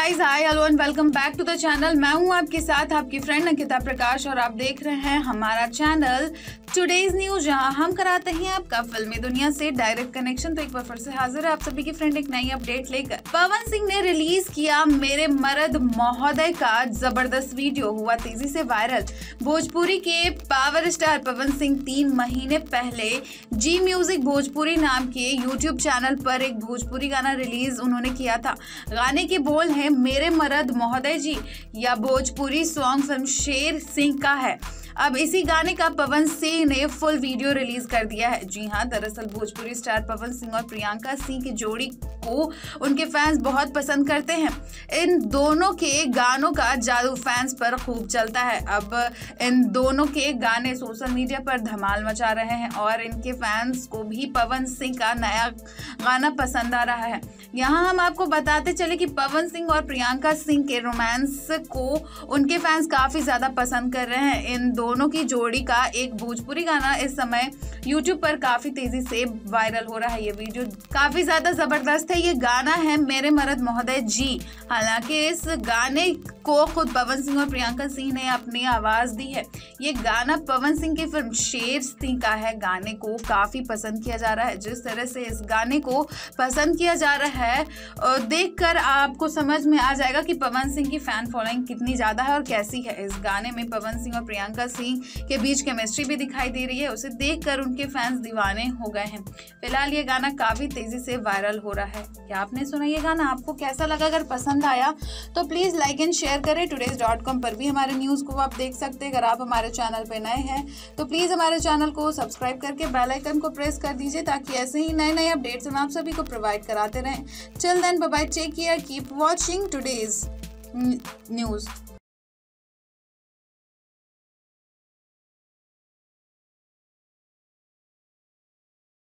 Guys, hi hello and welcome back to the channel. मैं हूं आपके साथ आपकी फ्रेंड अंकिता प्रकाश और आप देख रहे हैं हमारा चैनल टुडेज न्यूज, जहां हम कराते हैं आपका फिल्मी दुनिया से डायरेक्ट कनेक्शन। तो एक बार फिर से हाजिर है आप सभी की फ्रेंड एक नई अपडेट लेकर। पवन सिंह ने रिलीज किया मेरे मर्द महोदय का जबरदस्त वीडियो, हुआ तेजी से वायरल। भोजपुरी के पावर स्टार पवन सिंह 3 महीने पहले जी म्यूजिक भोजपुरी नाम के यूट्यूब चैनल पर एक भोजपुरी गाना रिलीज उन्होंने किया था। गाने के बोल है मेरे मर्द महोदय जी, या भोजपुरी सॉन्ग फिल्म शेर सिंह का है। अब इसी गाने का पवन सिंह ने फुल वीडियो रिलीज कर दिया है। जी हाँ, दरअसल भोजपुरी स्टार पवन सिंह और प्रियंका सिंह की जोड़ी को उनके फैंस बहुत पसंद करते हैं। इन दोनों के गानों का जादू फैंस पर खूब चलता है। अब इन दोनों के गाने सोशल मीडिया पर धमाल मचा रहे हैं और इनके फैंस को भी पवन सिंह का नया गाना पसंद आ रहा है। यहाँ हम आपको बताते चले कि पवन सिंह और प्रियंका सिंह के रोमांस को उनके फैंस काफी ज्यादा पसंद कर रहे हैं। इन दोनों की जोड़ी का एक भोजपुरी गाना इस समय YouTube पर काफी तेजी से वायरल हो रहा है। ये वीडियो काफी ज्यादा जबरदस्त है। ये गाना है मेरे मर्द महोदय जी। हालांकि इस गाने को खुद पवन सिंह और प्रियंका सिंह ने अपनी आवाज दी है। ये गाना पवन सिंह की फिल्म शेर सिंह का है। गाने को काफी पसंद किया जा रहा है। जिस तरह से इस गाने को पसंद किया जा रहा है देखकर आपको समझ में आ जाएगा कि पवन सिंह की फैन फॉलोइंग कितनी ज्यादा है और कैसी है। इस गाने में पवन सिंह और प्रियंका सिंह के बीच केमिस्ट्री भी दिखाई दे रही है। उसे देखकर उनके फैंस दीवाने हो गए हैं। फिलहाल ये गाना काफी तेजी से वायरल हो रहा है। क्या आपने सुना ये गाना? आपको कैसा लगा? अगर पसंद आया तो प्लीज लाइक एंड शेयर करें। today's.com पर भी हमारे न्यूज को आप देख सकते हैं। अगर आप हमारे चैनल पे नए हैं तो प्लीज हमारे चैनल को सब्सक्राइब करके बेल आइकन को प्रेस कर दीजिए, ताकि ऐसे ही नए नए अपडेट्स हम आप सभी को प्रोवाइड कराते रहें। Till then bye bye, take care, keep watching today's news.